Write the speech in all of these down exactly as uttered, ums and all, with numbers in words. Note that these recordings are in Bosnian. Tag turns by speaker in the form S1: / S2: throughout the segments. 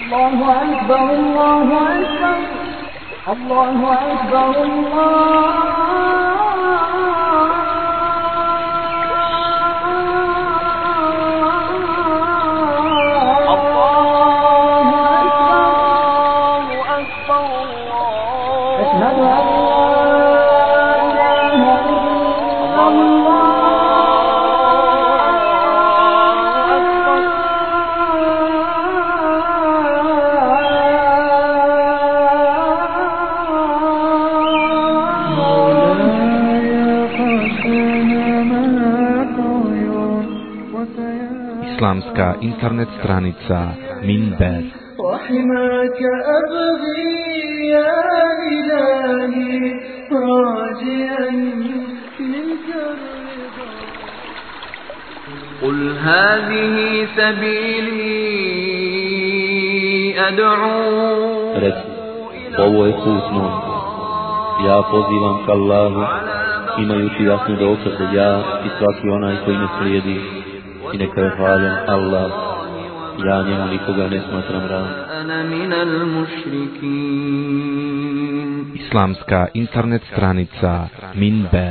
S1: الله أكبر الله أكبر الله أكبر الله
S2: Islamska internet stranica Minber.
S1: رحمك أبغي يا إلهي راجيا منك الرضا
S3: قل هذه سبيلي أدعو
S4: Reci, ovo je put moj. Ja pozivam k Allahu, imajući jasnu dokaze ja i svaki onaj koji me slijedi. I neka je hvaljen Allah, ja njemu nikoga ne smatram ravnim.
S2: Islamska internet stranica Minber.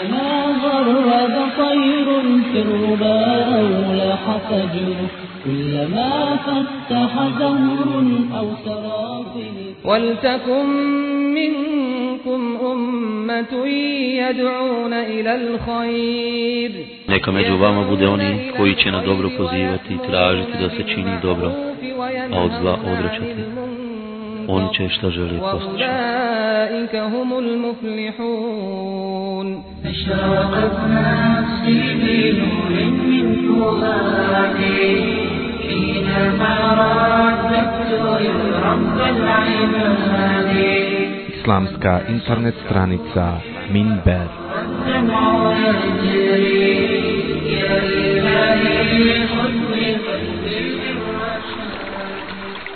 S5: ولتكن منكم أمة يدعون إلى الخير.
S4: Neka među vama bude oni koji će na dobro pozivati i tražiti da se čini dobro, a od zla odvraćati. Oni će šta želi postići.
S5: أولئك هم المفلحون.
S1: أشرقت نفسي بنور من فؤادي حينما رددت يا رب العباد.
S2: Islamska internet stranica Minber.
S1: الدمع يجري يا إلهي خذ بقلبي بالرشاد.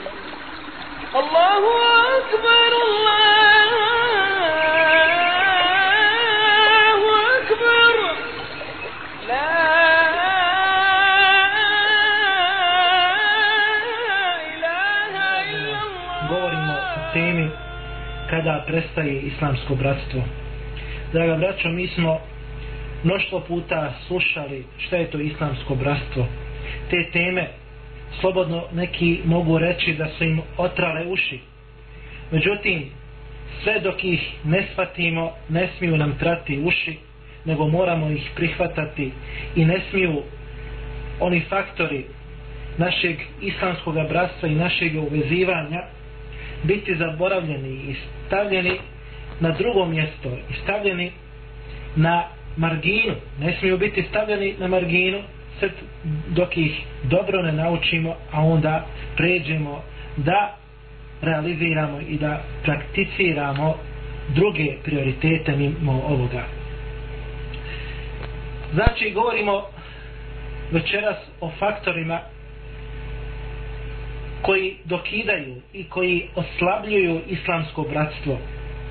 S5: الله أكبر الله أكبر لا إله إلا الله.
S6: Govorimo o temi kada prestaje islamsko bratstvo. Draga braćo, mi smo mnoštvo puta slušali šta je to islamsko bratstvo. Te teme slobodno neki mogu reći da su im otrale uši. Međutim, sve dok ih ne shvatimo, ne smiju nam trati uši, nego moramo ih prihvatati i ne smiju oni faktori našeg islamskog bratstva i našeg uvezivanja biti zaboravljeni i stavljeni na drugo mjesto i stavljeni na marginu. Ne smiju biti stavljeni na marginu sve dok ih dobro ne naučimo, a onda pređemo da realiziramo i da prakticiramo druge prioritete mimo ovoga. Znači, govorimo večeras o faktorima koji dokidaju i koji oslabljuju islamsko bratstvo.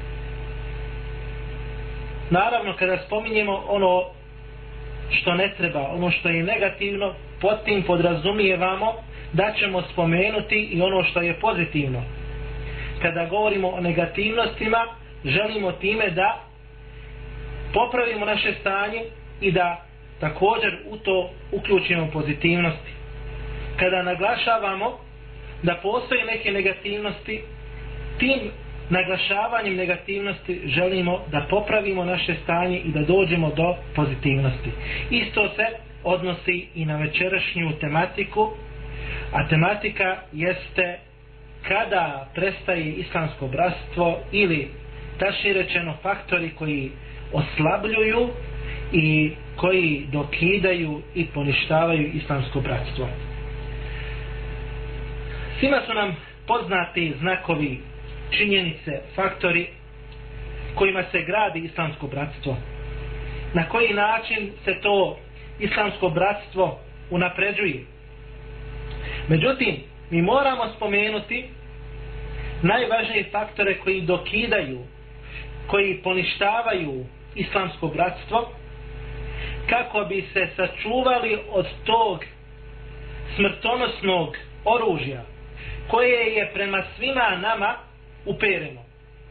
S6: Naravno, kada spominjemo ono što ne treba, ono što je negativno, pod tim podrazumijevamo da ćemo spomenuti i ono što je pozitivno. Kada govorimo o negativnostima, želimo time da popravimo naše stanje i da također u to uključimo pozitivnosti. Kada naglašavamo da postoje neke negativnosti, tim naglašavanjem negativnosti želimo da popravimo naše stanje i da dođemo do pozitivnosti. Isto se odnosi i na večerašnju tematiku, a tematika jeste kada prestaje islamsko bratstvo, ili tačnije rečeno faktori koji oslabljuju i koji dokidaju i poništavaju islamsko bratstvo. Svima su nam poznati znakovi, činjenice, faktori kojima se gradi islamsko bratstvo. Na koji način se to islamsko bratstvo unapređuje. Međutim, mi moramo spomenuti najvažnije faktore koji dokidaju, koji poništavaju islamsko bratstvo, kako bi se sačuvali od tog smrtonosnog oružja koje je prema svima nama upereno.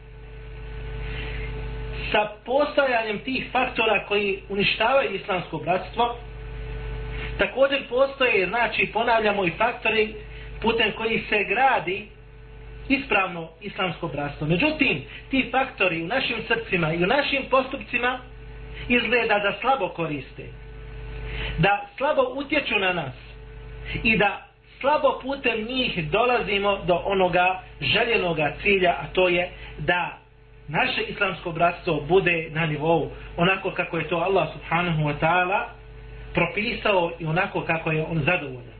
S6: Sa postojanjem tih faktora koji uništavaju islamsko bratstvo, također postoje, znači ponavljamo, i faktori putem kojih se gradi ispravno islamsko bratstvo. Međutim, ti faktori u našim srcima i u našim postupcima izgleda da slabo koriste, da slabo utječu na nas i da slabo putem njih dolazimo do onoga željenoga cilja, a to je da naše islamsko bratstvo bude na nivou onako kako je to Allah subhanahu wa ta'ala propisao i onako kako je on zadovoljan.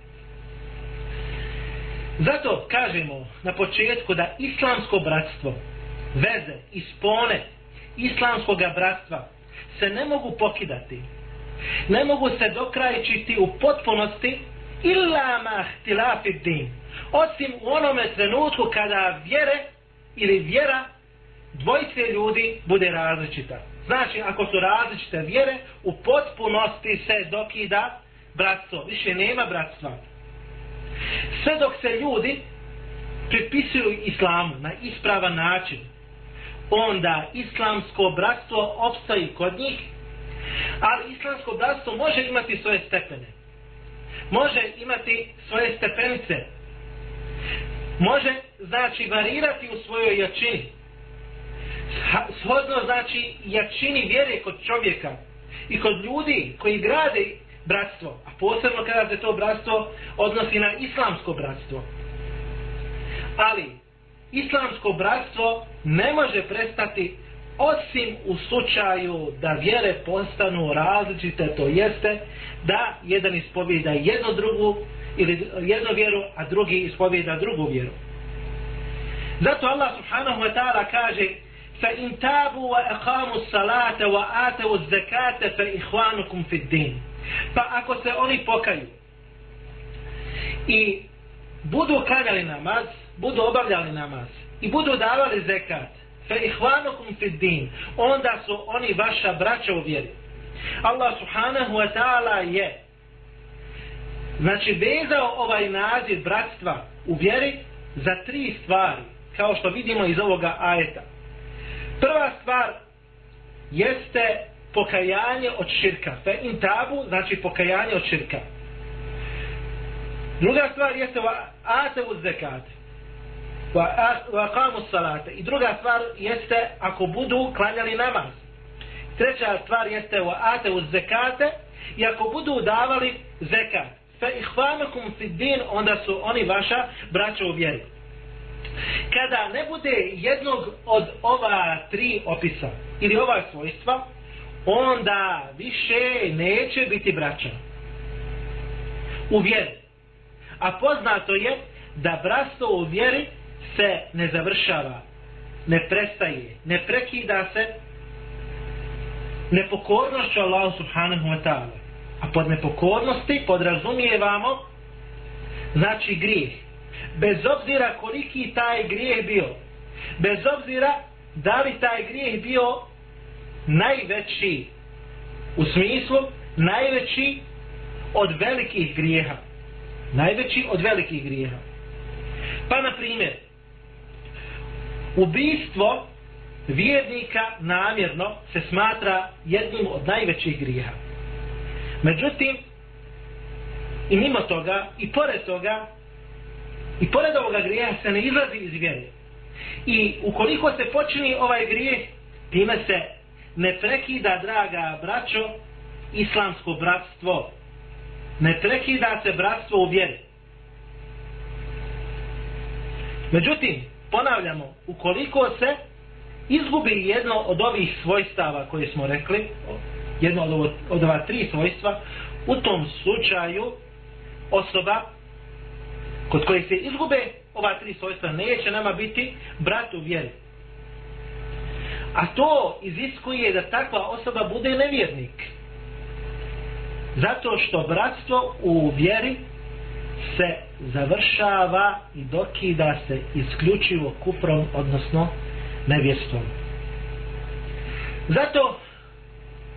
S6: Zato kažemo na početku da islamsko bratstvo, veze i spone islamskog bratstva se ne mogu pokidati, ne mogu se dokrajčiti u potpunosti illa ma ihtilafi din, osim u onome trenutku kada vjere ili vjera dvojice ljudi bude različita. Znači, ako su različite vjere, u potpunosti se dokida bratstvo, više nema bratstva. Sve dok se ljudi pripisuju islamu na ispravan način, onda islamsko bratstvo opstoji kod njih, ali islamsko bratstvo može imati svoje stepene, može imati svoje stepenice, može, znači, varirati u svojoj jačini, shodno, znači, jačini vjere kod čovjeka i kod ljudi koji grade bratstvo, a posebno kada se to bratstvo odnosi na islamsko bratstvo. Ali islamsko bratstvo ne može prestati osim u slučaju da vjere postanu različite, to jeste da jedan ispovijeda jednu drugu ili jednu vjeru, a drugi ispovijeda drugu vjeru. Zato Allah subhanahu wa ta'ala kaže: fa in tabu wa aqamu salata wa atu zakata fa ihwanukum fid din. Pa ako se oni pokaju i budu klanjali namaz, budu obavljali namaz i budu davali zekat, fa ihwanukum fid din, onda su oni vaša braća u vjeri. Allah subhanahu wa ta'ala je, znači, vezao ovaj naziv bratstva u vjeri za tri stvari, kao što vidimo iz ovoga ajeta. Prva stvar jeste pokajanje od širka, fe in tabu, znači pokajanje od širka. Druga stvar jeste wa ateu zekat, wa aqamu salate, i druga stvar jeste ako budu klanjali namaz. Treća stvar jeste wa ateu zekate, i ako budu davali zekat, fe ihvanukum fid din, onda su oni vaša braća u vjeri. Kada ne bude jednog od ova tri opisa ili ova svojstva, onda više neće biti braća u vjeri. A poznato je da bratstvo u vjeri se ne završava, ne prestaje, ne prekida se nepokornošću Allahu subhanahu wa ta'ala. A pod nepokornosti podrazumijevamo, znači, grijeh. Bez obzira koliki taj grijeh bio, bez obzira da li taj grijeh bio najveći, u smislu najveći od velikih grijeha, najveći od velikih grijeha. Pa na primjer, ubijstvo vjernika namjerno se smatra jednim od najvećih grijeha. Međutim, i mimo toga, i pored toga, i pored ovoga grijeha se ne izlazi iz vjere. I ukoliko se počini ovaj grijeh, time se ne prekida, draga braćo, islamsko bratstvo. Ne prekida se bratstvo u vjeri. Međutim, ponavljamo, ukoliko se izgubi jedno od ovih svojstava koje smo rekli, jedno od, ovo, od ova tri svojstva, u tom slučaju osoba kod koje se izgube ova tri svojstva neće nama biti brat u vjeri. A to iziskuje da takva osoba bude nevjernik. Zato što bratstvo u vjeri se završava i dokida se isključivo kufrom, odnosno nevjerstvom. Zato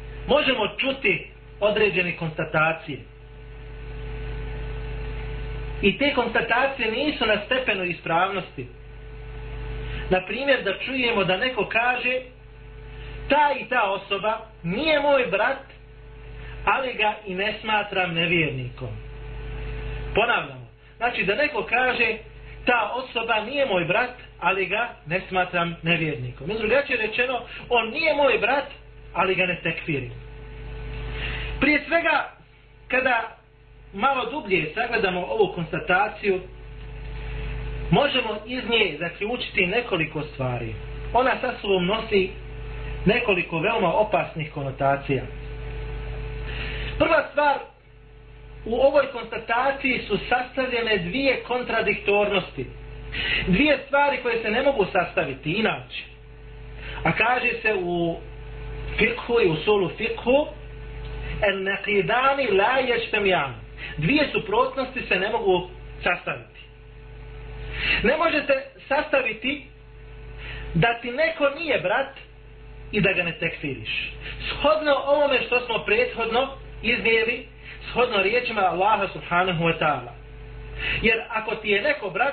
S6: možemo čuti određene konstatacije I te konstatacije nisu na stepenu ispravnosti. Na primjer, da čujemo da neko kaže ta i ta osoba nije moj brat, ali ga i ne smatram nevjernikom. Ponavljamo. Znači da neko kaže ta osoba nije moj brat, ali ga ne smatram nevjernikom. I drugačije rečeno, on nije moj brat, ali ga ne tekfirim. Prije svega, kada malo dublje sagledamo ovu konstataciju, možemo iz nje zaključiti nekoliko stvari. Ona sa sobom nosi nekoliko veoma opasnih konotacija. Prva stvar, u ovoj konstataciji su sastavljene dvije kontradiktornosti. Dvije stvari koje se ne mogu sastaviti inače. A kaže se u fikhu i usulu fikhu el naqidani la yajtami'an. Dvije suprotnosti se ne mogu sastaviti. Ne možete sastaviti da ti neko nije brat i da ga ne tekfiriš. Shodno ovome što smo prethodno iznijeli, shodno riječima Allaha subhanahu wa ta'ala. Jer ako ti je neko brat,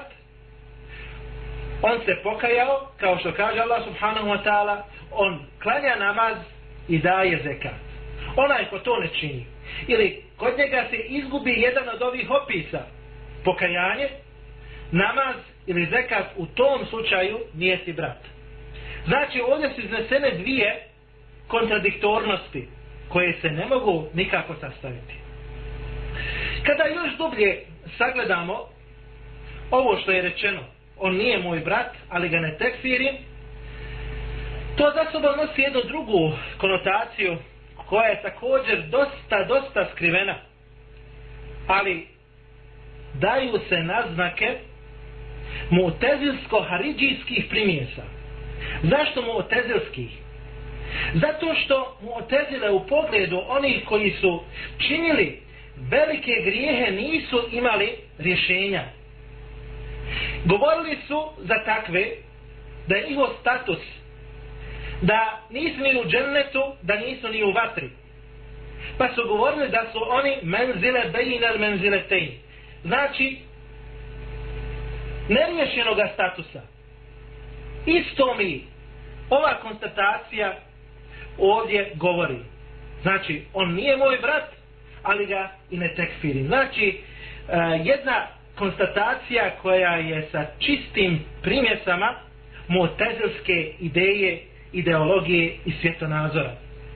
S6: on se pokajao, kao što kaže Allah subhanahu wa ta'ala, on klanja namaz i daje zekat. Onaj ko to ne čini, ili kod njega se izgubi jedan od ovih opisa, pokajanje, namaz ili zekat, u tom slučaju nije ti brat. Znači ovdje su iznesene dvije kontradiktornosti koje se ne mogu nikako sastaviti. Kada još dublje sagledamo ovo što je rečeno, on nije moj brat, ali ga ne tekfirim, to za sobom nosi jednu drugu konotaciju koja je također dosta, dosta skrivena, ali daju se naznake mu'tezilsko-haridžijskih primjesa. Zašto mu'tezilskih? Zato što mu'tezile u pogledu onih koji su činili velike grijehe nisu imali rješenja. Govorili su za takve da je njihov status da nisu ni u džennetu, da nisu ni u vatri. Pa su govorili da su oni menzile bejinel menziletejn. Znači neriješenoga statusa. Isto mi ova konstatacija ovdje govori. Znači on nije moj brat, ali ga i ne tekfirim. Znači jedna konstatacija koja je sa čistim primjesama mu'tezilske ideje, ideologije i svjetonazora.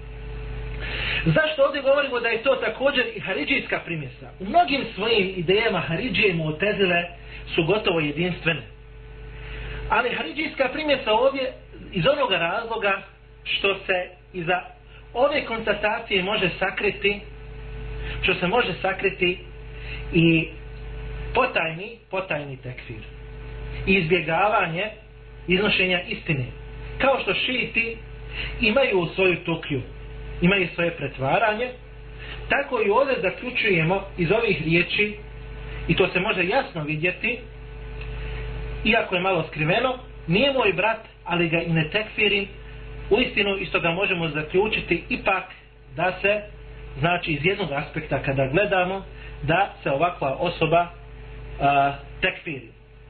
S6: Zašto ovdje govorimo da je to također i haridžijska primjesa? U mnogim svojim idejama haridžije i mu'tezile su gotovo jedinstvene. Ali haridžijska primjesa ovdje iz onoga razloga što se iza ove konstatacije može sakriti, što se može sakriti i potajni, potajni tekfir. I izbjegavanje iznošenja istine. Kao što šiti imaju svoju tukju, imaju svoje pretvaranje, tako i ovdje zaključujemo iz ovih riječi, i to se može jasno vidjeti, iako je malo skriveno, nije moj brat, ali ga i ne tekfirim. Uistinu isto ga možemo zaključiti ipak da se, znači iz jednog aspekta kada gledamo, da se ovakva osoba a, tekfiri.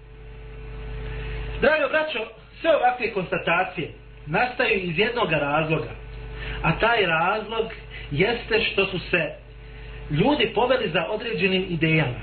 S6: Drago braćo, sve ovakve konstatacije nastaju iz jednog razloga, a taj razlog jeste što su se ljudi poveli za određenim idejama.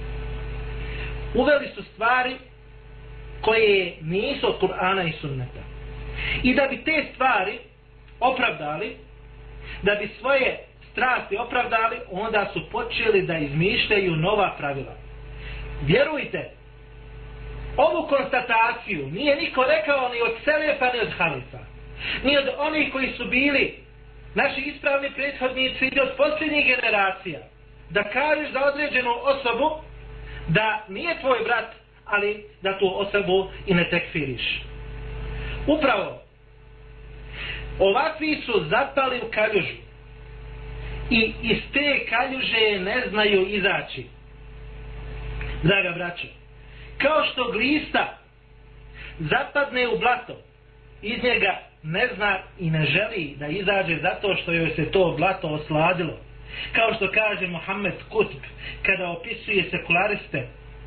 S6: Uveli su stvari koje nisu od Kur'ana i Sunneta. I da bi te stvari opravdali, da bi svoje strasti opravdali, onda su počeli da izmišljaju nova pravila. Vjerujte, ovu konstataciju nije niko rekao ni od selefa ni od halifa, ni od onih koji su bili naši ispravni prethodnici ili od posljednjih generacija, da kažeš za određenu osobu da nije tvoj brat, ali da tu osobu i ne tekfiriš. Upravo ovakvi su zapali u kaljužu i iz te kaljuže ne znaju izaći. Draga braćo, kao što glista zapadne u blato, iz njega ne zna i ne želi da izađe zato što joj se to blato osladilo. Kao što kaže Mohamed Kutb kada opisuje sekulariste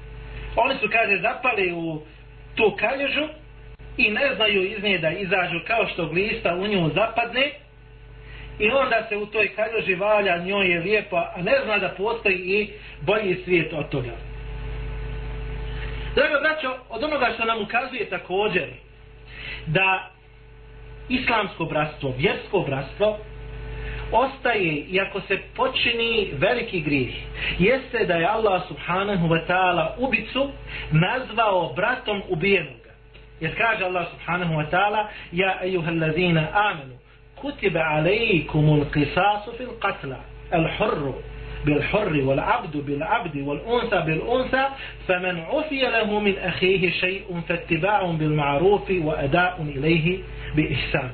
S6: Oni su, kaže, zapali u tu kaljužu i ne znaju iz nje da izađu, kao što glista u nju zapadne, i onda se u toj kaljuži valja, njoj je lijepo, a ne zna da postoji i bolji svijet od toga. Drago braćo, od onoga što nam ukazuje također da islamsko bratstvo, vjersko bratstvo ostaje, i ako se počini veliki grijeh, jeste da je Allah subhanahu wa ta'ala ubicu nazvao bratom ubijenoga. Jer kaže Allah subhanahu wa ta'ala: ja ejuhallazina amenu kutiba alejkumul qisasu fil qatla al hurru بالحر والعبد بالعبد والأنثى بالأنثى فمن عفي له من أخيه شيء فاتباع بالمعروف وأداء إليه بإحسان.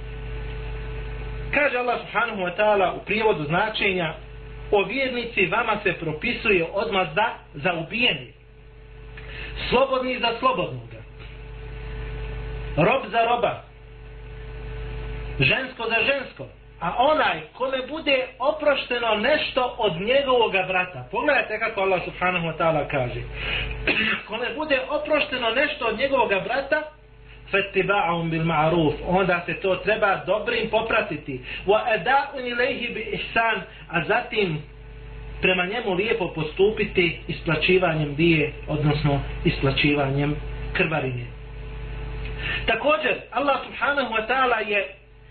S6: Kaže Allah subhanahu wa ta'ala u prijevodu značenja: o vjernici, vama se propisuje odmazda za ubijeni, slobodni za slobodnoga, rob za roba, žensko za žensko. A onaj kome bude oprošteno nešto od njegovoga brata, pogledajte kako Allah subhanahu wa ta'ala kaže, kome bude oprošteno nešto od njegovoga brata, fattiba'um bil ma'ruf, onda se to treba dobrim popratiti, wa ada'un ilayhi bi ihsan, a zatim prema njemu lijepo postupiti isplaćivanjem dije, odnosno isplaćivanjem krvarine. Također Allah subhanahu wa ta'ala je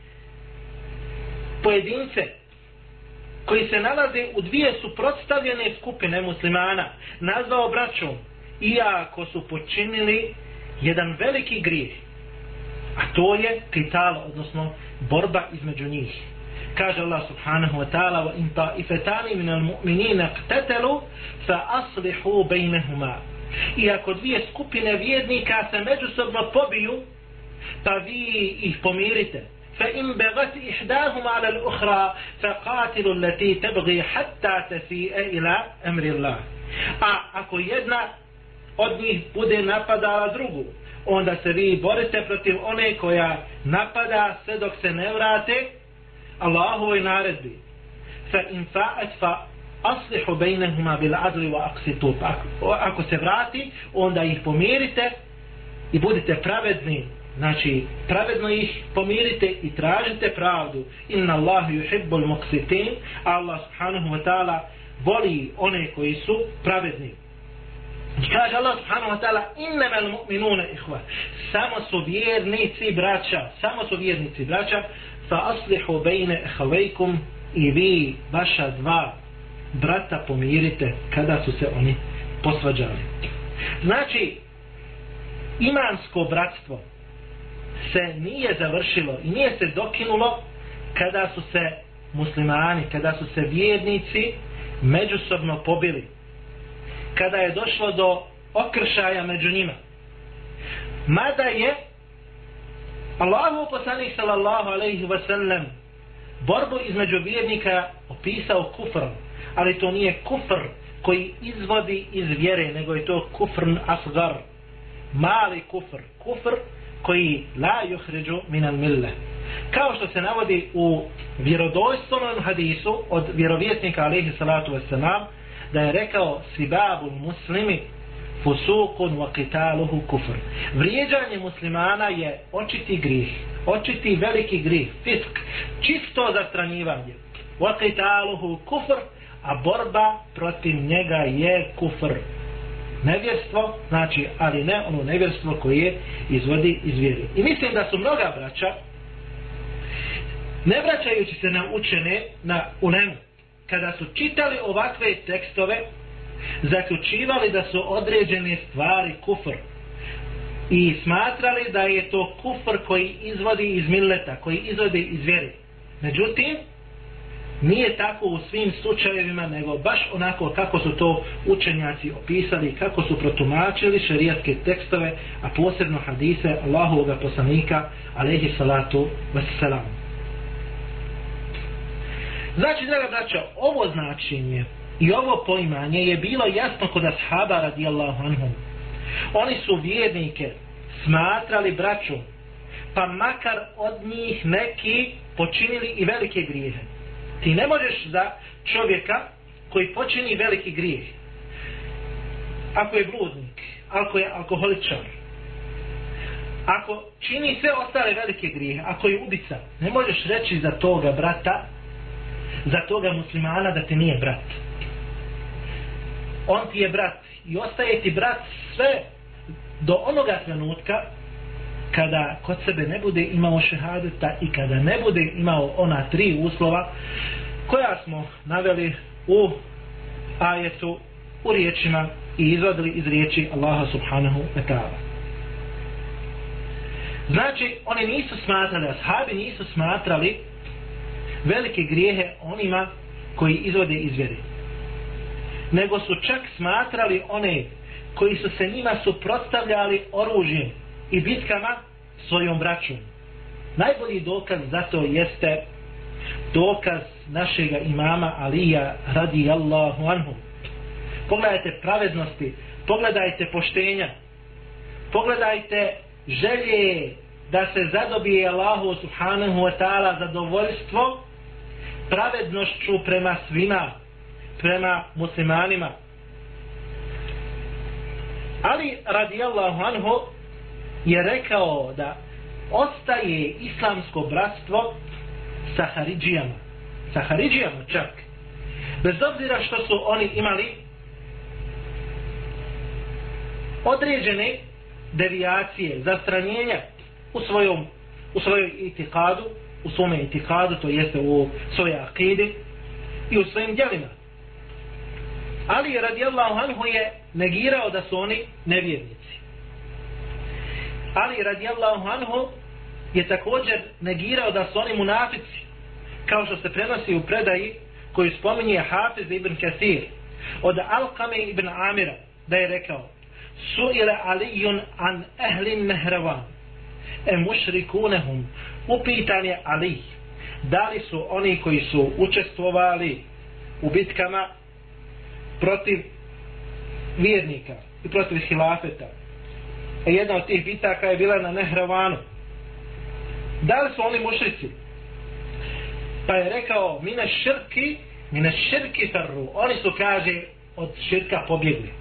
S6: pojedince koji se nalaze u dvije suprotstavljene skupine muslimana nazvao braćom, iako su počinili jedan veliki grijeh, a to je qital, odnosno borba između njih. Kaže Allah subhanahu wa ta'ala: wa in ta'ifatani minal mu'minina iqtatalu fa aslihu bainahuma. I ako dvije skupine vjernika se međusobno pobiju, pa vi ih pomirite. فإن بغت إحداهما على الأخرى فقاتلوا التي تبغي حتى تفيء إلى أمر الله. A ako jedna od njih bude napadala drugu, onda se vi borite protiv one koja napada sve dok se ne vrate Allahovoj naredbi. فإن فاءت فأصلحوا بينهما بالعدل وأقسطوا. Ako se vrati, onda ih pomirite i budite pravedni. Znači, pravedno ih pomirite i tražite pravdu. Inna Allahu yuhibbul muqsitin. Allah subhanahu wa ta'ala voli one koji su pravedni. Kaže Allah subhanahu wa ta'ala: innamal mu'minuna ihwa. Samo su vjernici braća, samo su vjernici braća. Fa aslihu bayna akhawaykum, i vi vaša dva brata pomirite kada su se oni posvađali. Znači, imansko bratstvo se nije završilo i nije se dokinulo kada su se muslimani, kada su se vjernici međusobno pobili, kada je došlo do okršaja među njima. Mada je Allahu poslanik sallallahu alejhi ve sellem borbu između vjernika opisao kufrom, ali to nije kufr koji izvodi iz vjere, nego je to kufr asgar, mali kufr, kufr koji la yuhriđu minal mille. Kao što se navodi u vjerodostojnom hadisu od vjerovjesnika alejhi salatu vesselam, da je rekao: sibabul muslimi fusukun wa qitaluhu kufr. Vrijeđanje muslimana je očiti grih, očiti veliki grih, fisk, čisto zastranjivanje. Wa qitaluhu kufr, a borba protiv njega je kufr, nevjerstvo, znači, ali ne ono nevjerstvo koje izvodi iz vjere. I mislim da su mnoga braća, ne vraćajući se na učene, na ulemu, kada su čitali ovakve tekstove, zaključivali da su određene stvari kufr i smatrali da je to kufr koji izvodi iz milleta, koji izvodi iz vjere. Međutim, nije tako u svim slučajevima, nego baš onako kako su to učenjaci opisali, kako su protumačili šerijatske tekstove, a posebno hadise Allahovog poslanika alejhi salatu vesselam. Znači, draga braćo, ovo značenje i ovo poimanje je bilo jasno kod ashaba radijallahu anhum. Oni su vjernike smatrali braćom, pa makar od njih neki počinili i velike grijehe. Ti ne možeš za čovjeka koji počini veliki grijeh ako je bludnik, ako je alkoholičar, ako čini sve ostale velike grijehe, ako je ubica, ne možeš reći za toga brata, za toga muslimana da ti nije brat. On ti je brat i ostaje ti brat sve do onoga trenutka kada kod sebe ne bude imao šehadeta i kada ne bude imao ona tri uslova koja smo naveli u ajetu, u riječima i izvadili iz riječi Allaha subhanahu wa ta'ala. Znači, oni nisu smatrali, ashabi nisu smatrali velike grijehe onima koji izvode iz vjere, nego su čak smatrali one koji su se njima suprotstavljali oružjem i bitkama svojom braćom. Najbolji dokaz za to jeste dokaz našega imama Alija radijallahu anhu. Pogledajte pravednosti, pogledajte poštenja, pogledajte želje da se zadobije Allahu subhanahu wa ta'ala zadovoljstvo pravednošću prema svima, prema muslimanima. Ali radijallahu anhu je rekao da ostaje islamsko bratstvo sa Haridžijama, sa Haridžijama čak, bez obzira što su oni imali određene devijacije, zastranjenja u svojom u svojoj itikadu, u svome itikadu, to jeste u svojoj akidi i u svojim djelima. Ali radijallahu anhu je negirao da su oni nevjernici. Ali radijallahu anhu je također negirao da su oni munafici, kao što se prenosi u predaji koju spominje Hafiz ibn Kathir od Alqame ibn Amira, da je rekao: Su'ila Alijun an ehlin Nehravan e mušrikunehum, upitan je Ali da li su oni koji su učestvovali u bitkama protiv vjernika i protiv hilafeta, e jedna od tih bitaka je bila na Nehravanu, da li su oni mušrici? Pa je rekao: mine širki mine širki farru, oni su, kaže, od širka pobjegli.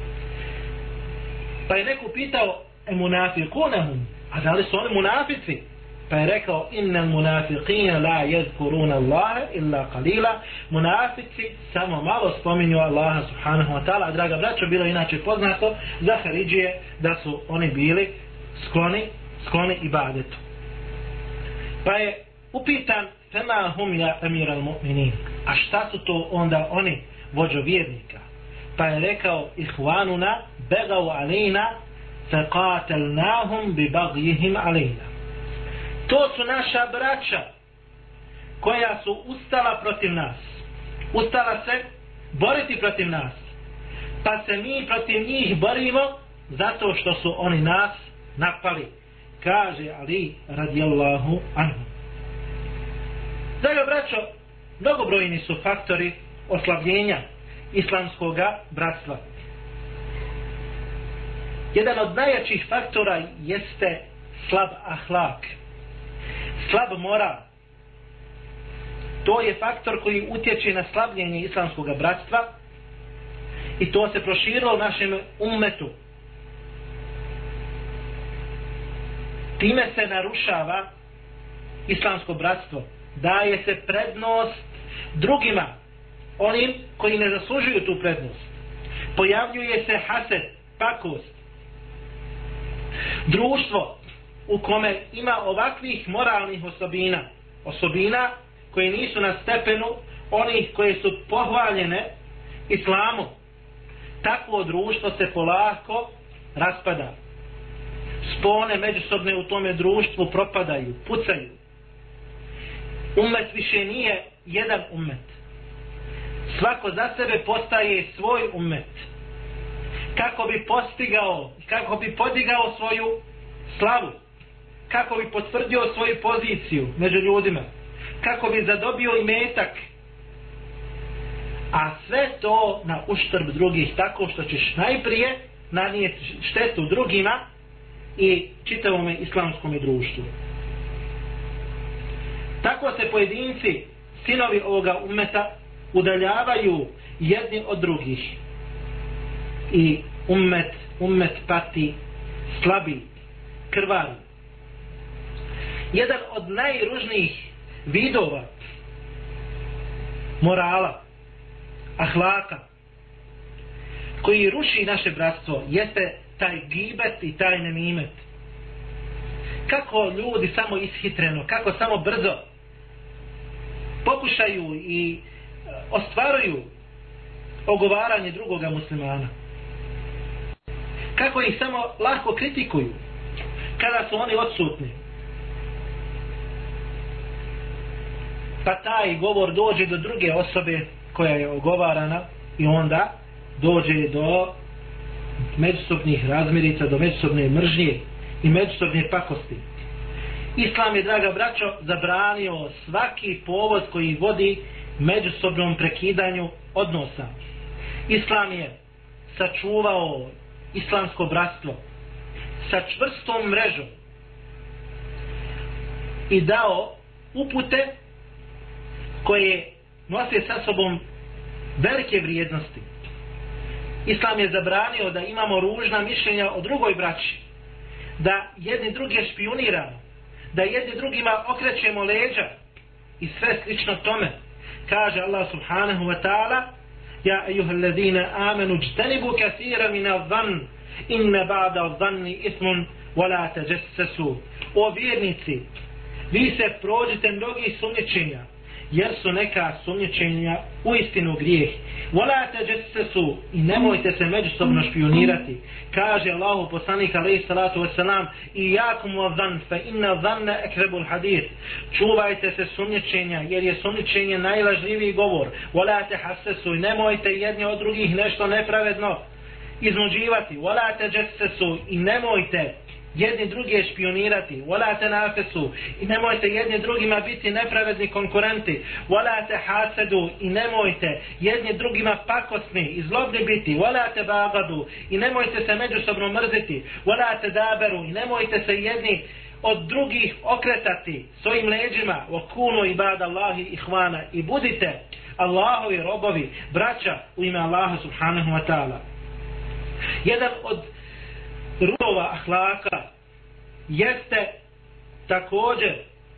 S6: Pa je neko pitao: e munafikunahum, a da li su oni munafici? Pa je rekao: innal munafiqina la yadhkuruna Allaha illa qalila, munafici samo malo spominju Allaha subhanahu wa ta'ala. Draga braćo, bilo inače poznato za Haridžije da su oni bili skloni skloni ibadetu. Pa je upitan: fema hum ya amir al-mu'minin, a šta su to onda oni, vođo vjernika? Pa je rekao: ihvanuna begav alejna faqatalnahum bi baghihim alejna, to su naša braća koja su ustala protiv nas, ustala se boriti protiv nas, pa se mi protiv njih borimo zato što su oni nas napali, kaže Ali radijallahu anhu. Draga braćo, mnogobrojni su faktori oslabljenja islamskoga bratstva. Jedan od najjačih faktora jeste slab ahlak, slab moral. To je faktor koji utječe na slabljenje islamskoga bratstva i to se proširilo u našem ummetu. Time se narušava islamsko bratstvo, daje se prednost drugima, onim koji ne zaslužuju tu prednost. Pojavljuje se hased, pakost. Društvo u kome ima ovakvih moralnih osobina, osobina koje nisu na stepenu onih koje su pohvaljene islamu, takvo društvo se polako raspada. Spone međusobne u tome društvu propadaju, pucaju. Ummet više nije jedan ummet. Svako za sebe postaje svoj ummet, kako bi postigao, kako bi podigao svoju slavu, kako bi potvrdio svoju poziciju među ljudima, kako bi zadobio imetak, a sve to na uštrb drugih, tako što ćeš najprije nanijeti štetu drugima i čitavome islamskom društvu. Tako se pojedinci, sinovi ovoga ummeta, udaljavaju jedni od drugih i ummet, ummet pati, slabi, krvari. Jedan od najružnijih vidova morala, ahlaka, koji ruši naše bratstvo, jeste taj gibet i taj nemimet. Kako ljudi samo ishitreno, kako samo brzo pokušaju i ostvaruju ogovaranje drugoga muslimana. Kako ih samo lako kritikuju kada su oni odsutni. Pa taj govor dođe do druge osobe koja je ogovarana i onda dođe do međusobnih razmirica, do međusobne mržnje i međusobne pakosti. Islam je, draga braćo, zabranio svaki povod koji vodi međusobnom prekidanju odnosa. Islam je sačuvao islamsko bratstvo sa čvrstom mrežom i dao upute koje nose sa sobom velike vrijednosti. Islam je zabranio da imamo ružna mišljenja o drugoj braći, da jedni druge špijuniramo, da jedni drugima okrećemo leđa i sve slično tome. Kaže Allah subhanahu wa ta'ala: Ja ejuhel ladina amenu jtanibu kathira min al-dhann inna ba'da al-dhanni ismun wa la tajassasu. O vjernici, vi se prođite mnogih sumnjičenja, jer su neka sumnjičenja uistinu grijeh. Wala tajassasu, i nemojte se međusobno špijunirati. Kaže Allahu poslanik alejhi salatu vesselam: Iyakum wa-dhann fa inna dhanna akdhabul hadith. Čuvajte se sumnjičenja, jer je sumnjičenje najlažljiviji govor. Wala tahassasu, i nemojte jedni od drugih nešto nepravedno iznuđivati. Wala tajassasu, i nemojte jedni druge špionirati. Wala tanafasu, i nemojte jedni drugima biti nepravedni konkurenti. Wala tahasadu, i nemojte jedni drugima pakosni i zlobni biti. Wala tabagadu, i nemojte se međusobno mrziti. Wala tadabaru, i nemojte se jedni od drugih okretati svojim leđima. Wa kunu ibadallahi ihwana, i budite Allahovi robovi, braća u ime Allaha subhanahu wa ta'ala. Jedan od rubova ahlaka jeste također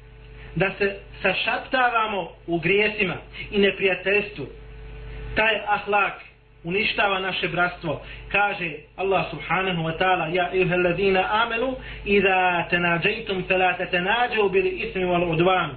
S6: da se sašaptavamo u grijesima i neprijateljstvu. Taj ahlak uništava naše bratstvo. Kaže Allah subhanahu wa ta'ala: Ja ejuhel ladina amenu iza tenađajtum fela tenađu bil ismi wal udvan.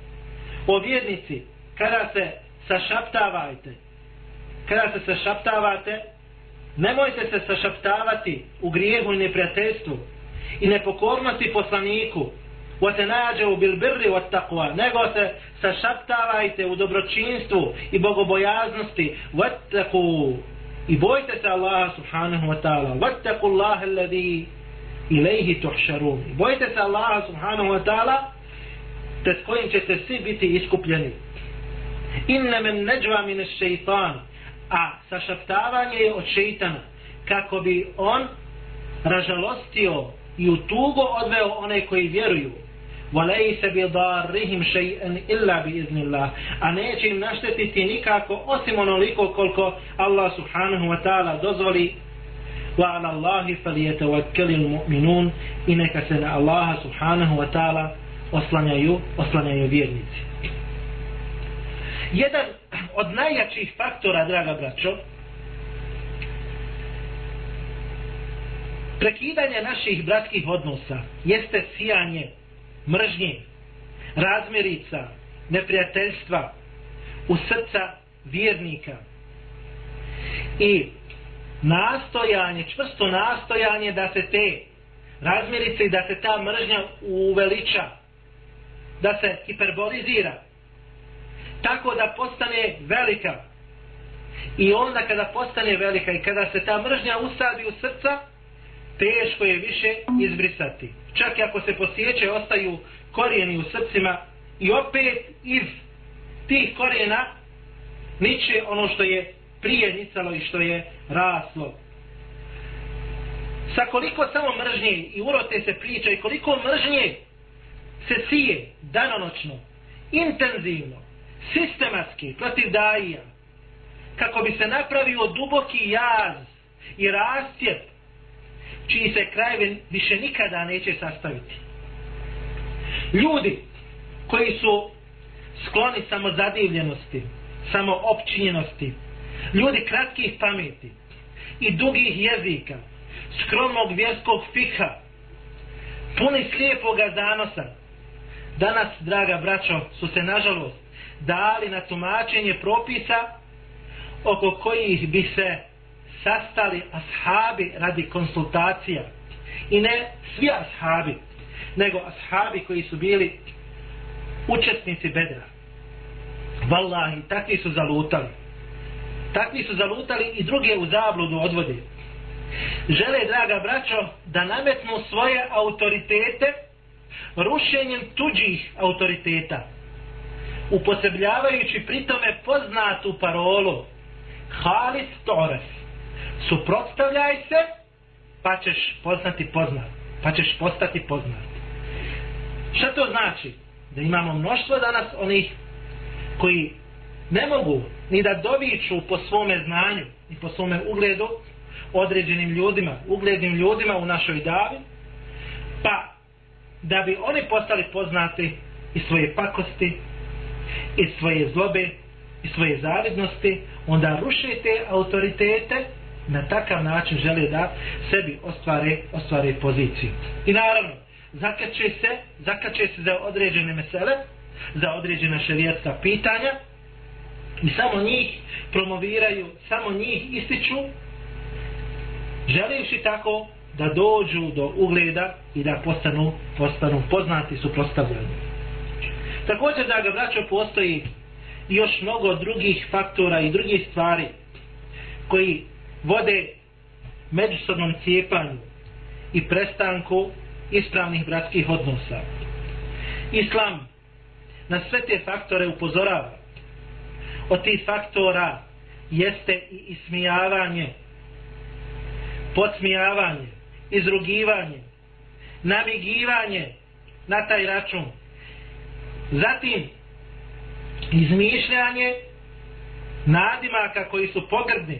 S6: O vjernici, kada se sašaptavajte, kada se sašaptavate, nemojte se sašaptavati u grijehu i neprijateljstvu i nepokornosti poslaniku. وَتَنَاجَوْا بِالْبِرِّ وَالتَّقْوَى, nego se sašaptavajte u dobročinstvu i bogobojaznosti. وَاتَّقُوا, i bojte se Allaha subhanahu wa ta'ala. وَاتَّقُوا اللَّهَ الَّذِي إِلَيْهِ تُحْشَرُونَ, bojte se Allaha subhanahu wa ta'ala, pred kojim ćete svi biti iskupljeni. إِنَّمَا النَّجْوَى مِنَ الشَّيْطَانِ, a sašaptavanje je od šeitana, kako bi on ražalostio i u tugo odveo one koji vjeruju. وَلَيْسَ بِضَارِّهِمْ شَيْئًا إِلَّا بِإِذْنِ اللَّهِ, a neće im naštetiti nikako osim onoliko koliko Allah subhanahu wa ta'ala dozvoli. وَعَلَى اللَّهِ فَلْيَتَوَكَّلِ الْمُؤْمِنُونَ, i neka se na Allaha subhanahu wa ta'ala oslanjaju, oslanjaju vjernici. Jedan od najjačih faktora, draga braćo, prekidanje naših bratskih odnosa jeste sijanje mržnje, razmirica, neprijateljstva u srca vjernika i nastojanje, čvrsto nastojanje da se te razmirice i da se ta mržnja uveliča, da se hiperbolizira tako da postane velika. I onda kada postane velika i kada se ta mržnja usadi u srca, teško je više izbrisati. Čak i ako se posjeće, ostaju korijeni u srcima i opet iz tih korijena niče ono što je prije nicalo i što je raslo. Sa koliko samo mržnje i urote se priča i koliko mržnje se sije danonoćno, intenzivno, sistematski protiv daija, kako bi se napravio duboki jaz i rascjep čiji se krajevi više nikada neće sastaviti. Ljudi koji su skloni samozadivljenosti, samoopćinjenosti, ljudi kratkih pameti i dugih jezika, skromnog vjerskog fikha, puni slijepoga zanosa, danas, draga braćo, su se nažalost dali na tumačenje propisa oko kojih bi se sastali ashabi radi konsultacija. I ne svi ashabi, nego ashabi koji su bili učesnici Bedra. Wallahi, takvi su zalutali. Takvi su zalutali i druge u zabludu odvode. Žele, draga braćo, da nametnu svoje autoritete rušenjem tuđih autoriteta, upotrebljavajući pritome poznatu parolu Halis Toref, suprotstavljaj se pa ćeš postati poznat, pa ćeš postati poznat. Šta to znači? Da imamo mnoštvo danas onih koji ne mogu ni da doviču po svome znanju i po svome ugledu određenim ljudima, uglednim ljudima u našoj davi, pa da bi oni postali poznati i svoje pakosti, i svoje zlobe, i svoje zavidnosti, onda ruše te autoritete, na takav način žele da sebi ostvare, ostvare poziciju. I naravno, zakače se, zakače se za određene mesele, za određena šerijatska pitanja i samo njih promoviraju, samo njih ističu, želeći tako da dođu do ugleda i da postanu, postanu poznati, suprotstavljeni. Također, da ga braćo, postoji još mnogo drugih faktora i drugih stvari koji vode međusobnom cijepanju i prestanku ispravnih bratskih odnosa. Islam na sve te faktore upozorava. Od tih faktora jeste i ismijavanje, podsmijavanje, izrugivanje, namigivanje na taj račun. Zatim izmišljanje nadimaka koji su pogrdni.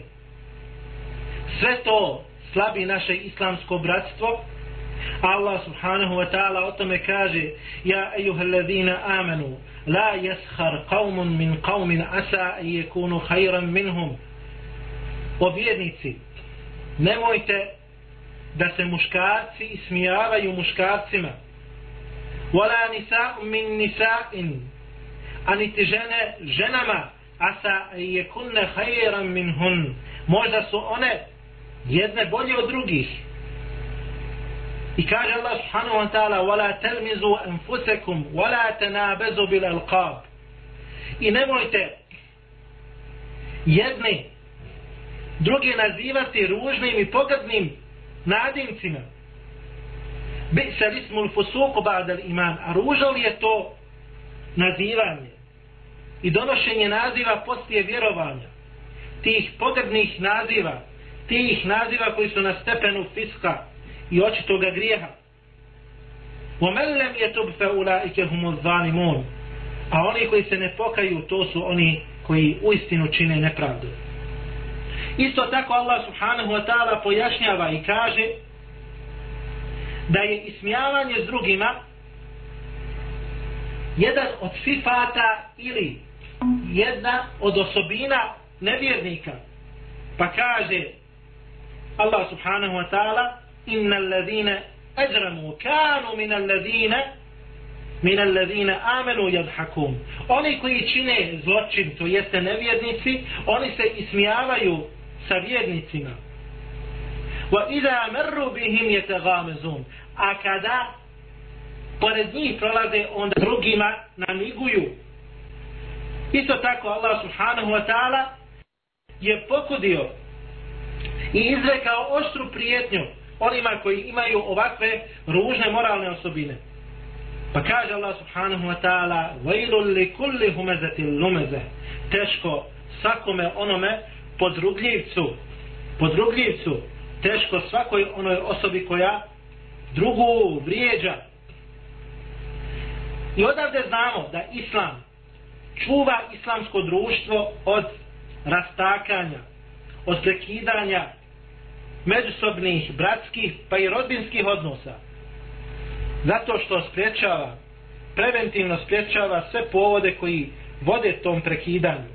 S6: Sve to slabi naše islamsko bratstvo. Allah subhanahu wa ta'ala o tome kaže: ja ejuhallazina amanu la yaskhar qaumun min qaumin asa an yakunu khayran minhum. O vjernici, nemojte da se muškarci ismijavaju muškarcima. Wala nisa'un min nisa'in, a niti žene ženama, asa an yakunna khayran minhun, možda su one jedne bolje od drugih. I kaže Allah subhanahu wa ta'ala: wala talmizu anfusakum wala tanabazu bil alqab. I nemojte jedni druge nazivati ružnim i pogrdnim nadimcima. Bi'sa ismul fusuq ba'da al-iman. A ružno li je to nazivanje i donošenje naziva poslije vjerovanja? Tih pogrdnih naziva, tih naziva koji su na stepenu fiska i očitoga grijeha. وَمَنْ لَمْ يَتُبْ فَأُولَٰئِكَ هُمُ الظَّالِمُونَ. A oni koji se ne pokaju, to su oni koji uistinu čine nepravdu. Isto tako Allah subhanahu wa ta'ala pojašnjava i kaže da je ismijavanje s drugima jedan od sifata ili jedna od osobina nevjernika. Pa kaže Allah subhanahu wa ta'ala: inna alladhina ajramu kanu min alladhina min alladhina amanu yadhakun. Oni koji čine zločin, to jeste nevjernici, oni se ismijavaju sa vjernicima. Wa idha marru bihim yataghamazun. A kada pored njih prolaze, onda drugima namiguju. Isto tako Allah subhanahu wa ta'ala je pokudio i izrekao oštru prijetnju onima koji imaju ovakve ružne moralne osobine. Pa kaže Allah subhanahu wa ta'ala: وَيْلُ لِكُلِّ هُمَزَةٍ لُمَزَةٍ. Teško svakome onome podrugljivcu, podrugljivcu, teško svakoj onoj osobi koja drugu vrijeđa. I odavde znamo da Islam čuva islamsko društvo od rastakanja, od prekidanja međusobnih, bratskih pa i rodbinskih odnosa. Zato što sprječava, preventivno sprječava sve povode koji vode tom prekidanju.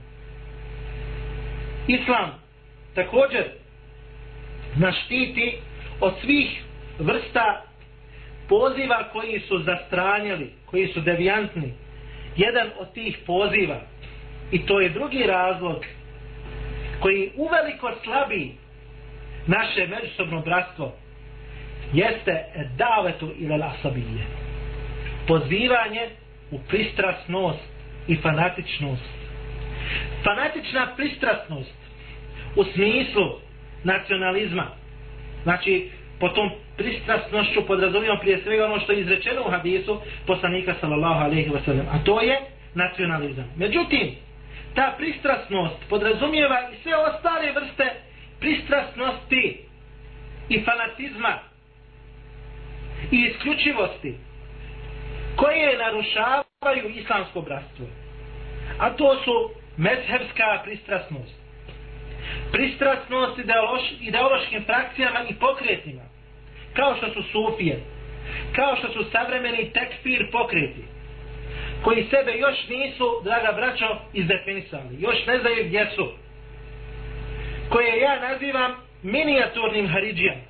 S6: Islam također nas štiti od svih vrsta poziva koji su zastranjali, koji su devijantni. Jedan od tih poziva, i to je drugi razlog koji uveliko slabi naše međusobno bratstvo, jeste davetu ilal asabije, pozivanje u pristrasnost i fanatičnost. Fanatična pristrasnost u smislu nacionalizma, znači po tom pristrasnošću podrazumijemo prije svega ono što je izrečeno u hadisu poslanika sallallahu alejhi ve sellem, a to je nacionalizam. Međutim, ta pristrasnost podrazumijeva i sve ostale vrste pristrasnosti i fanatizma i isključivosti koje narušavaju islamsko bratstvo. A to su mezhebska pristrasnost, pristrasnost ideološkim frakcijama i pokretima, kao što su sufije, kao što su savremeni tekfir pokreti, koji sebe još nisu, draga braćo, izdefinisali, još ne znaju gdje su, koje ja nazivam minijaturnim haridžijama.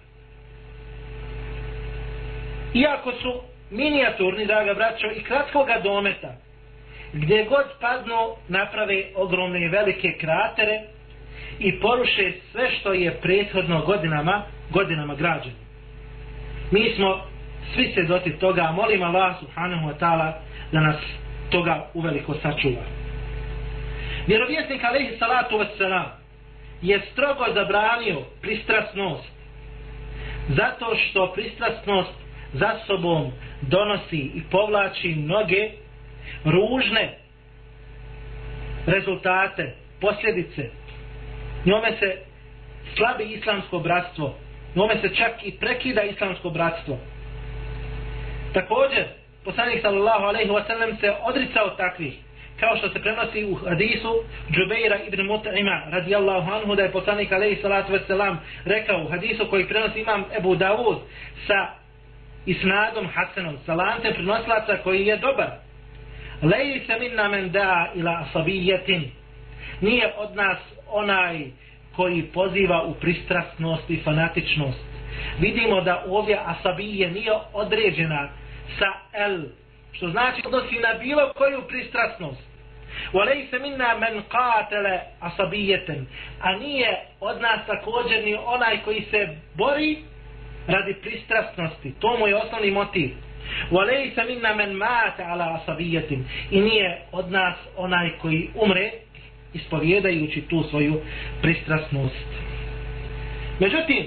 S6: Iako su minijaturni, draga braćo, i kratkoga dometa, gdje god padnu naprave ogromne i velike kratere i poruše sve što je prethodno godinama, godinama građeno. Mi smo svi svjedoci toga, a molim Allah subhanahu wa ta'ala da nas toga uveliko sačuva. Vjerovjesnik alejhi salatu vesselam je strogo zabranio pristrasnost, zato što pristrasnost za sobom donosi i povlači mnoge ružne rezultate, posljedice. Njome se slabi islamsko bratstvo, njome se čak i prekida islamsko bratstvo. Također, poslanik sallallahu alejhi ve sellem se odricao takvih, kao što se prenosi u hadisu Džubeira ibn Mut'ima radijallahu anhu, da je poslanik alejhi salatu vesselam rekao u hadisu koji prenosi imam Ebu Davud sa isnadom hasanom, sa lancem prenosilaca koji je dobar: lejse minna men da ila asabijetin, nije od nas onaj koji poziva u pristrasnost i fanatičnost. Vidimo da ovdje asabije nije određena sa el, što znači odnosi na bilo koju pristrasnost. Walejse minna men qatele asabijeten, a nije od nas također ni onaj koji se bori radi pristrasnosti, to mu je osnovni motiv. Walejse minna men mate ala asabijetin, i nije od nas onaj koji umre ispovjedajući tu svoju pristrasnost. Međutim,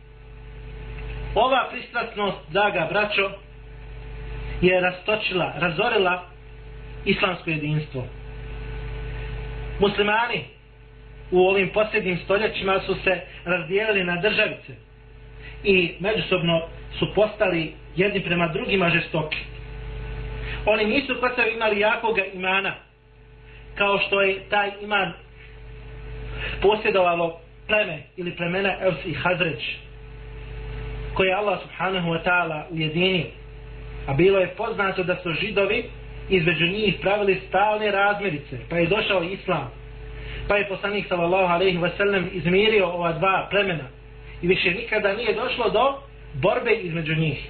S6: ova pristrasnost, draga braćo, je rastočila, razorila islamsko jedinstvo. Muslimani u ovim posljednjim stoljećima su se razdijelili na državice i međusobno su postali jedni prema drugima žestoki. Oni nisu kod sebe imali jakoga imana, kao što je taj iman posjedovalo pleme ili plemena Evs i Hazređ, koje Allah subhanahu wa ta'ala ujedinio. A bilo je poznato da su Židovi između njih pravili stalne razmirice, pa je došao Islam, pa je poslanik sallallahu alejhi ve sellem izmirio ova dva plemena i više nikada nije došlo do borbe između njih.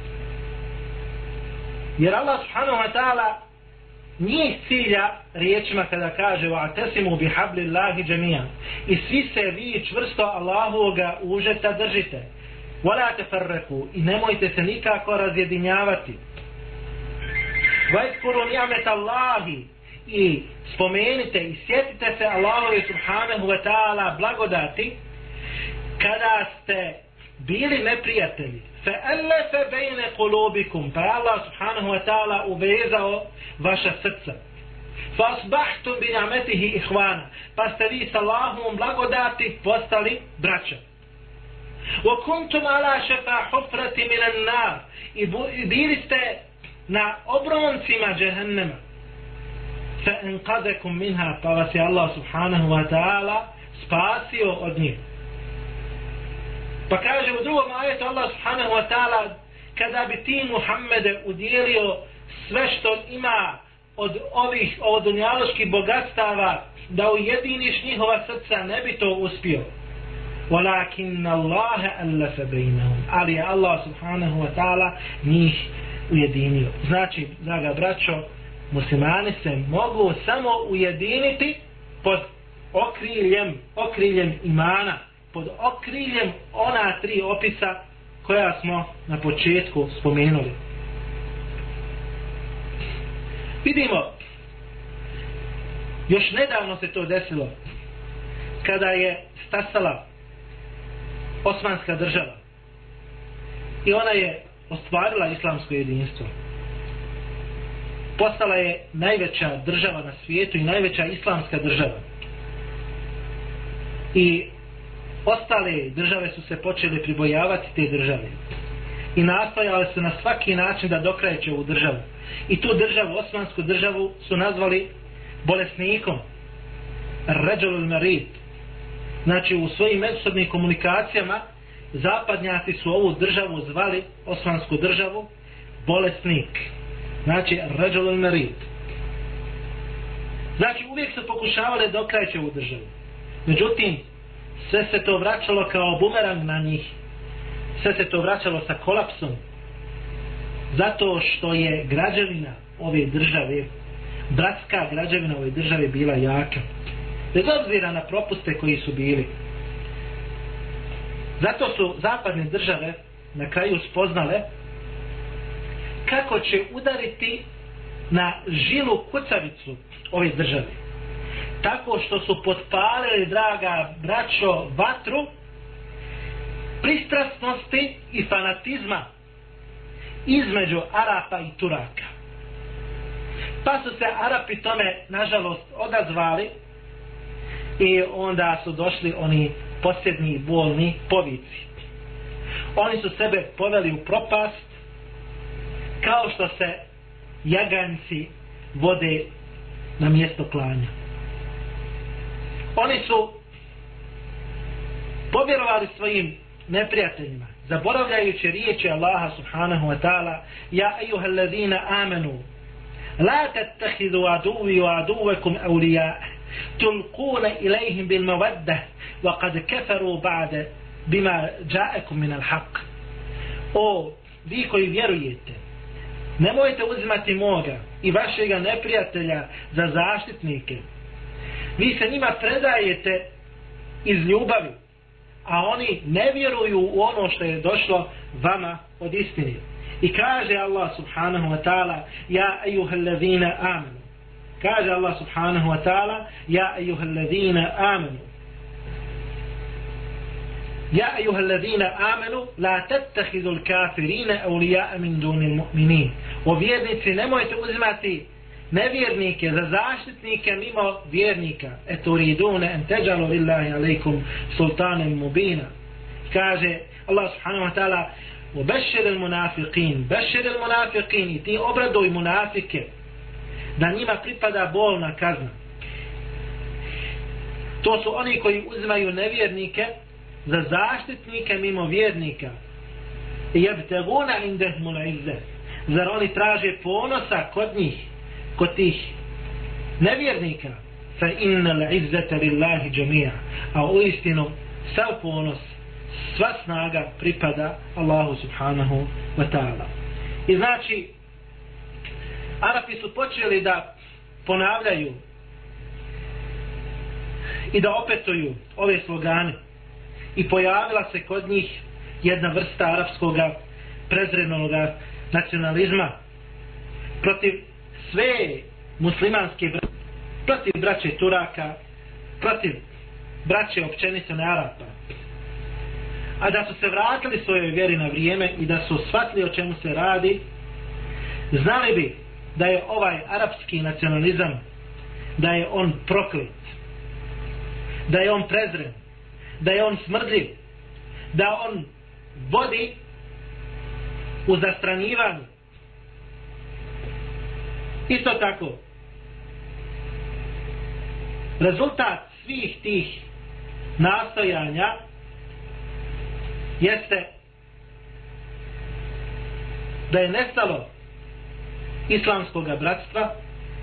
S6: Jer Allah subhanahu wa ta'ala njih cilja riječima kada kaže wa'tasimu bihablillahi jami'an, i svi se vi čvrsto Allahovoga užeta držite, wala tafarraqu, i nemojte se nikako razjedinjavati. Vajskuru ni'met Allahi, i spomenite i sjetite se Allahove subhanahu wa ta'ala blagodati kada ste bili neprijatelji. Fa'alafa bayna qulubikum, pa Allah subhanahu wa ta'ala uvezao vaša srca. Fasbahtum bi ni'matihi ihwana, pa ste vi s Allahovom blagodati postali braća. Wa kuntum ala shafa hufrati minan nar, i bili ste na obroncima džehennema. Fa inqadakum minha, pa vas je Allah subhanahu wa ta'ala spasio od njih. Pa kaže u drugom ajetu Allah subhanahu wa ta'ala, kada bi ti Muhammede udjelio sve što ima od ovih ovodunjaloških bogatstava, da ujediniš njihova srca, ne bi to uspio. Walakin Allahe allafa bejnahum, ali je Allah subhanahu wa ta'ala njih ujedinio. Znači, draga braćo, muslimani se mogu samo ujediniti pod okriljem, okriljem imana, pod okriljem ona tri opisa koja smo na početku spomenuli. Vidimo, još nedavno se to desilo, kada je stasala Osmanska država i ona je ostvarila islamsko jedinstvo. Postala je najveća država na svijetu i najveća islamska država. I ostale države su se počele pribojavati te države i nastojale su na svaki način da dokrajeće ovu državu. I tu državu, Osmansku državu, su nazvali bolesnikom, Rajulul Marid. Znači, u svojim međusobnim komunikacijama zapadnjaci su ovu državu zvali, Osmansku državu, bolesnik. Znači, Rajulul Marid. Znači, uvijek su pokušavali dokrajeće ovu državu. Međutim, sve se to vraćalo kao bumerang na njih. Sve se to vraćalo sa kolapsom. Zato što je građevina ove države, bratska građevina ove države bila jaka. Bez obzira na propuste koji su bili. Zato su zapadne države na kraju spoznale kako će udariti na žilu kucavicu ove države. Tako što su potpalili, draga braćo, vatru pristrasnosti i fanatizma između Arapa i Turaka. Pa su se Arapi tome nažalost odazvali i onda su došli oni posljednji bolni povici. Oni su sebe poveli u propast kao što se jaganjci vode na mjesto klanja. Oni su povjerovali svojim neprijateljima, zaboravljajući riječi Allaha subhanahu wa ta'ala: Ja ejuha allazina amanu la tattakhidu aduwi wa aduwakum awliya tulquna ilayhim bil mawaddah wa qad kafaru ba'da bima ja'akum min al haqq. O vi koji vjerujete, nemojte uzimati moga i vašega neprijatelja za zaštitnike. Vi se njima predajete iz ljubavi, a oni ne vjeruju u ono što je došlo vama od istine. I kaže Allah subhanahu wa ta'ala: Ja ejuhallazina amanu. Kaže Allah subhanahu wa ta'ala: Ja ejuhallazina amanu. Ja ejuhallazina amanu la tattakhidu al-kafirina awliya'a min duni al-mu'minin. O vjernici, nemojte uzimati nevjernike za zaštitnike mimo vjernika. Eturidune en teđalu lillahi alaikum sultanem mubina. Kaže Allah subhanahu wa ta'ala: Ubešir il munafiqin, bešir il munafiqin, i ti obraduj munafike da njima pripada bolna kazna. To su oni koji uzimaju nevjernike za zaštitnike mimo vjernika. Jebteguna indehmul izze. Zar oni traže ponosa kod njih, kod tih nevjernika? Fa innal izzata lillahi džemija. A u istinu sav ponos, sva snaga pripada Allahu subhanahu wa ta'ala. I znači, Arapi su počeli da ponavljaju i da opetuju ove slogane. I pojavila se kod njih jedna vrsta arapskog prezrenog nacionalizma protiv sve muslimanske braće, protiv braće Turaka, protiv braće općenito na Arapa. A da su se vratili svojoj vjeri na vrijeme i da su shvatili o čemu se radi, znali bi da je ovaj arapski nacionalizam, da je on proklet, da je on prezren, da je on smrdljiv, da on vodi u zastranjivanju. Isto tako, rezultat svih tih nastojanja jeste da je nestalo islamskog bratstva,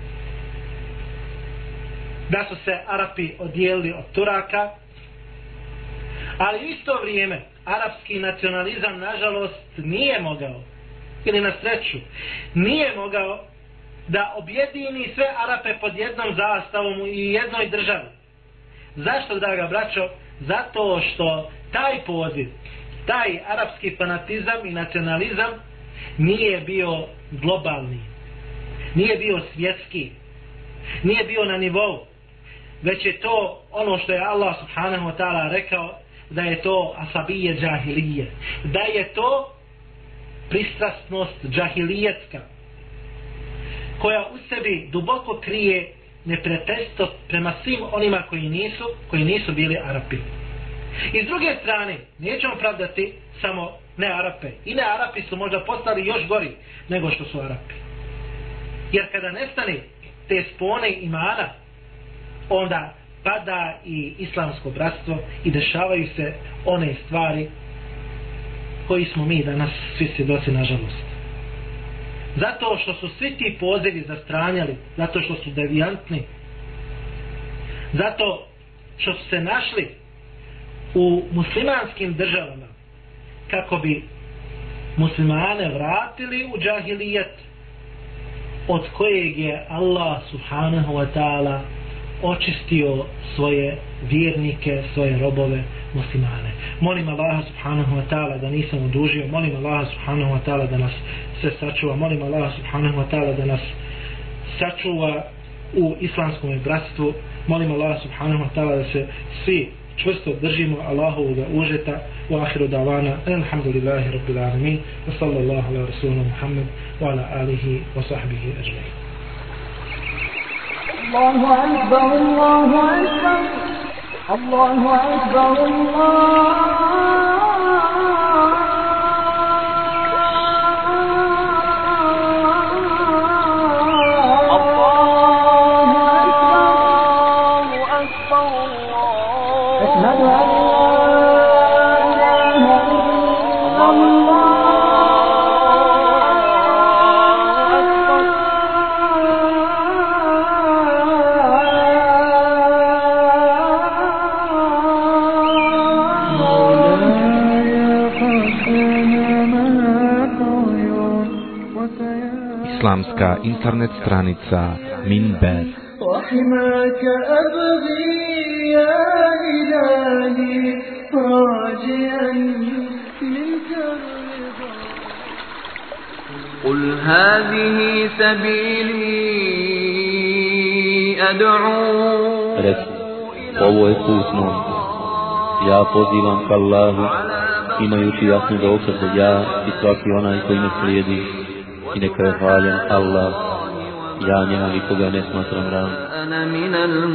S6: da su se Arapi odijelili od Turaka, ali u isto vrijeme arapski nacionalizam nažalost nije mogao, ili na sreću, nije mogao da objedini sve Arape pod jednom zastavom i jednoj državi. Zašto, draga braćo? Zato što taj poziv, taj arapski fanatizam i nacionalizam nije bio globalni, nije bio svjetski, nije bio na nivou, već je to ono što je Allah subhanahu wa ta'ala rekao, da je to asabije džahilije, da je to pristrasnost džahilijetska, koja u sebi duboko krije neprijateljstvo prema svim onima koji nisu, koji nisu bili Arapi. I s druge strane, nećemo pravdati samo ne Arape. I ne Arapi su možda postali još gori nego što su Arapi. Jer kada nestane te spone imana, onda pada i islamsko bratstvo i dešavaju se one stvari koji smo mi danas svi svjedoci, nažalost. Zato što su svi ti pozivi zastranjali, zato što su devijantni, zato što su se našli u muslimanskim državama kako bi muslimane vratili u džahilijet od kojeg je Allah subhanahu wa ta'ala očistio svoje vjernike, svoje robove muslimane. Molim Allaha subhanahu wa ta'ala da nisam odužio, molim Allaha subhanahu wa ta'ala da nas sve sačuva, molim Allaha subhanahu wa ta'ala da nas sačuva u islamskom bratstvu, molim Allaha subhanahu wa ta'ala da se svi čvrsto držimo Allahovoga užeta. Wa ahiru davana alhamdulillahi rabbil alamin wa sallallahu ala rasulina Muhammad wa ala alihi wa sahbihi ajma'in.
S1: Allahu akbar, Allahu akbar, Allahu akbar,
S2: Islamska internet stranica Minber.
S1: وحماك أبغي يا إلهي راجيا منك الرضا.
S3: قل هذه سبيلي أدعو.
S4: Reci, ovo je put moj. Ja pozivam k Allahu, imajući jasnu dokaz da ja i svaki onaj koji me slijedi, i neka je hvaljen Allah, ja njega nikoga ne smatram ravnim.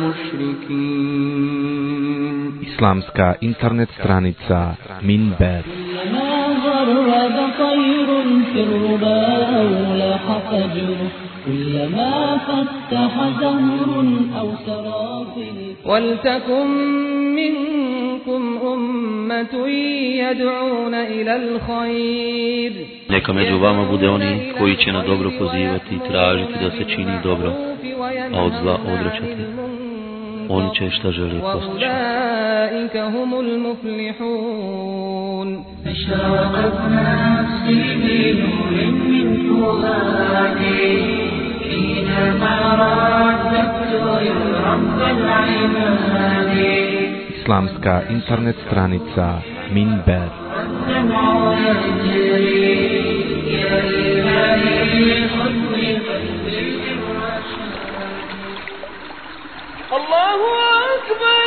S2: Islamska internet stranica Minber.
S5: ولتكن منكم أمة يدعون إلى الخير.
S4: Neka među vama bude oni koji će na dobro pozivati i tražiti da se čini dobro, a od zla odvraćati. Oni će šta želi postići.
S5: أولئك هم المفلحون.
S1: أشرقت نفسي بنور من فؤادي حينما رددت يا رب العباد.
S2: Islamska internet stranica Minber.
S1: الدمع يجري يا إلهي خذ بقلبي الرشاد.
S5: الله أكبر.